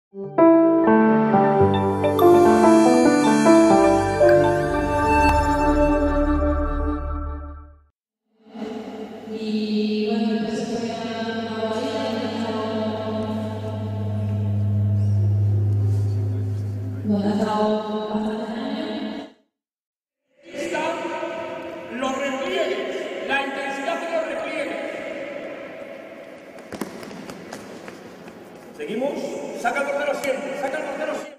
Y bueno, empezó fue a donde ha estado bastantes años. Están los repliegues, la intensidad de los repliegues. Seguimos, saca el portero siempre, saca el portero siempre.